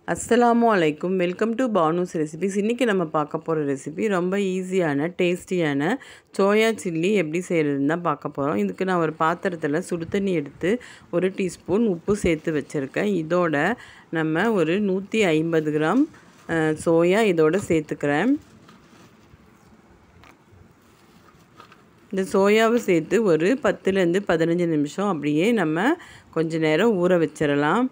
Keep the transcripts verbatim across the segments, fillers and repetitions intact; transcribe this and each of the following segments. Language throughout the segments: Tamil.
அஸ்ஸலாமு அலைக்கும். Welcome to Banu's recipes. இன்றைக்கி நம்ம பார்க்க போகிற ரெசிபி ரொம்ப ஈஸியான டேஸ்டியான சோயா சில்லி எப்படி செய்கிறதுன்னு தான் பார்க்க போகிறோம். இதுக்கு நான் ஒரு பாத்திரத்தில் சுடு தண்ணி எடுத்து ஒரு டீஸ்பூன் உப்பு சேர்த்து வச்சுருக்கேன். இதோட நம்ம ஒரு நூற்றி ஐம்பது கிராம் சோயா இதோட சேர்த்துக்கிறேன். இந்த சோயாவை சேர்த்து ஒரு பத்துலேருந்து பதினஞ்சு நிமிஷம் அப்படியே நம்ம கொஞ்ச நேரம் ஊற வச்சிடலாம்.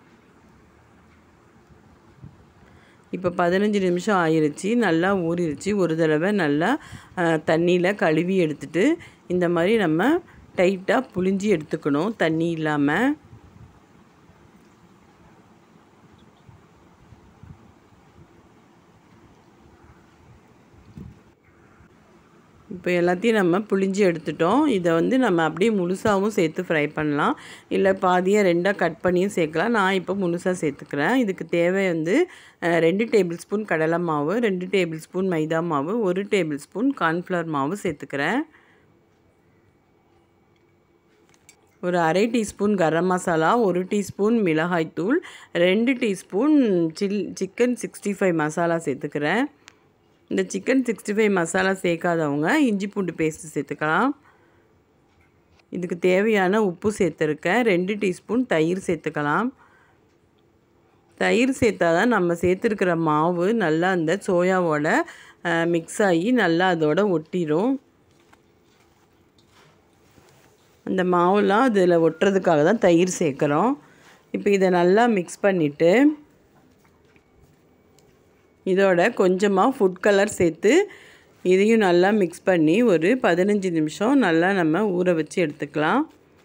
இப்போ பதினஞ்சு நிமிஷம் ஆயிருச்சு, நல்லா ஊறிடுச்சு. ஒரு தடவை நல்லா தண்ணியில் கழுவி எடுத்துட்டு இந்த மாதிரி நம்ம டைட்டாக புழிஞ்சி எடுத்துக்கணும், தண்ணி இல்லாமல். இப்போ எல்லாத்தையும் நம்ம புழிஞ்சி எடுத்துட்டோம். இதை வந்து நம்ம அப்படியே முழுசாகவும் சேர்த்து ஃப்ரை பண்ணலாம், இல்லை பாதியாக ரெண்டாக கட் பண்ணியும் சேர்க்கலாம். நான் இப்போ முழுசாக சேர்த்துக்கிறேன். இதுக்கு தேவை வந்து ரெண்டு டேபிள் ஸ்பூன் கடலை மாவு, ரெண்டு டேபிள் ஸ்பூன் மைதா மாவு, ஒரு டேபிள் ஸ்பூன் கார்ன்ஃப்ளவர் மாவு சேர்த்துக்கிறேன். ஒரு அரை டீஸ்பூன் கரம் மசாலா, ஒரு டீஸ்பூன் மிளகாய்த்தூள், ரெண்டு டீஸ்பூன் சில் சிக்கன் சிக்ஸ்டி ஃபைவ் மசாலா சேர்த்துக்கிறேன். இந்த சிக்கன் சிக்ஸ்டி ஃபைவ் மசாலா சேர்க்காதவங்க இஞ்சி பூண்டு பேஸ்ட்டு சேர்த்துக்கலாம். இதுக்கு தேவையான உப்பு சேர்த்துருக்கேன். ரெண்டு டீஸ்பூன் தயிர் சேர்த்துக்கலாம். தயிர் சேர்த்தா தான் நம்ம சேர்த்துருக்கிற மாவு நல்லா அந்த சோயாவோட மிக்ஸ் ஆகி நல்லா அதோட ஒட்டிடும். அந்த மாவுலாம் அதில் ஒட்டுறதுக்காக தான் தயிர் சேர்க்குறோம். இப்போ இதை நல்லா மிக்ஸ் பண்ணிவிட்டு இதோட கொஞ்சமாக ஃபுட் கலர் சேர்த்து இதையும் நல்லா மிக்ஸ் பண்ணி ஒரு பதினஞ்சு நிமிஷம் நல்லா நம்ம ஊற வச்சு எடுத்துக்கலாம்.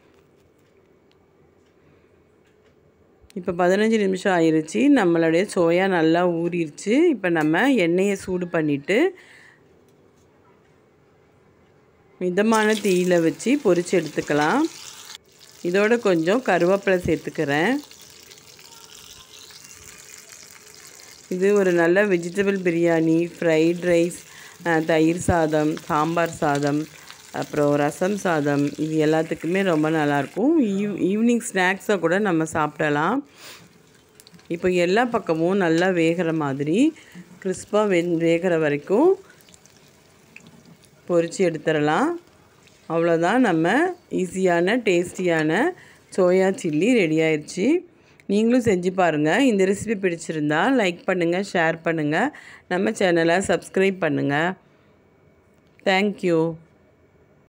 இப்போ பதினஞ்சு நிமிஷம் ஆயிடுச்சு, நம்மளுடைய சோயா நல்லா ஊறிடுச்சு. இப்போ நம்ம எண்ணெயை சூடு பண்ணிவிட்டு மிதமான தீயில் வச்சு பொரித்து எடுத்துக்கலாம். இதோட கொஞ்சம் கருவேப்பிலை சேர்த்துக்கிறேன். இது ஒரு நல்ல வெஜிடபிள் பிரியாணி, ஃப்ரைட் ரைஸ், தயிர் சாதம், சாம்பார் சாதம், அப்புறம் ரசம் சாதம், இது எல்லாத்துக்குமே ரொம்ப நல்லாயிருக்கும். ஈவ் ஈவினிங் ஸ்நாக்ஸை கூட நம்ம சாப்பிடலாம். இப்போ எல்லா பக்கமும் நல்லா வேகிற மாதிரி கிறிஸ்பாக வே வேகிற வரைக்கும் பொரித்து எடுத்துடலாம். அவ்வளோதான், நம்ம ஈஸியான டேஸ்டியான சோயா சில்லி ரெடி ஆயிடுச்சு. நீங்களும் செஞ்சு பாருங்கள். இந்த ரெசிபி பிடிச்சிருந்தா லைக் பண்ணுங்கள், ஷேர் பண்ணுங்கள், நம்ம சேனலை சப்ஸ்கிரைப் பண்ணுங்கள். தேங்க்யூ.